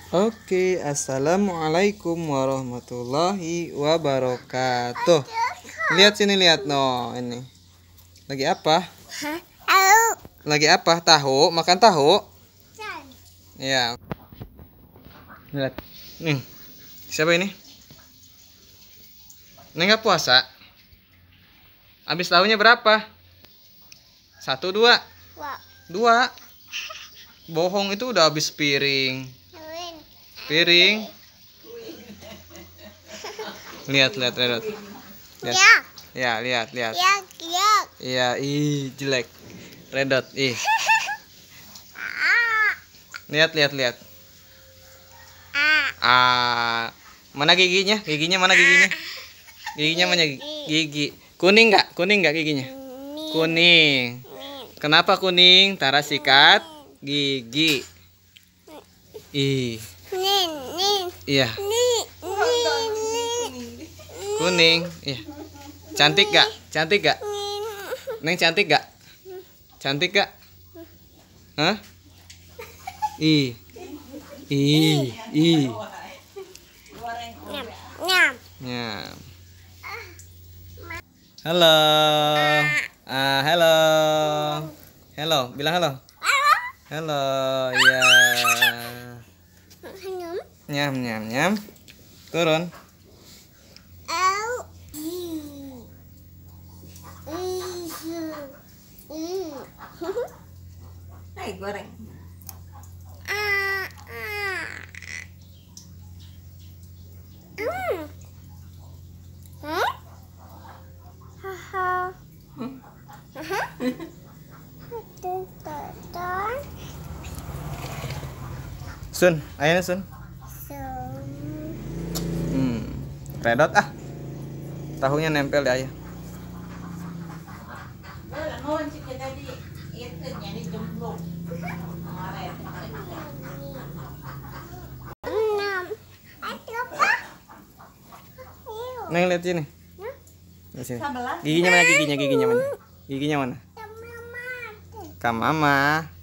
Oke, assalamualaikum warahmatullahi wabarakatuh. Lihat sini, lihat no, ini. Lagi apa? Lagi apa? Tahu? Makan tahu? Ya. Lihat. Nih. Siapa ini? Neng nggak puasa? Habis tahunya berapa? 1, 2. 2. Bohong, itu udah habis piring. Piring. Lihat. Lihat. Ya, lihat. Iya, ih, jelek. Redot, ih. Lihat. Mana giginya? Giginya mana giginya? Giginya mana gigi? Kuning nggak giginya? Kuning. Kenapa kuning? Tara sikat gigi. Ih. Iya. Kuning. Iya. Cantik gak? Neng cantik gak? Hah? Ih. Nyam. Halo. Halo. Halo, bilang halo. Halo, iya. Nyam. Turun. Goreng. Sun, ayo Sun. Redot ah. Tahunya nempel di ayah. Neng lihat sini. Lihat sini. Giginya mana? Giginya mana? Giginya mana? Ka mama.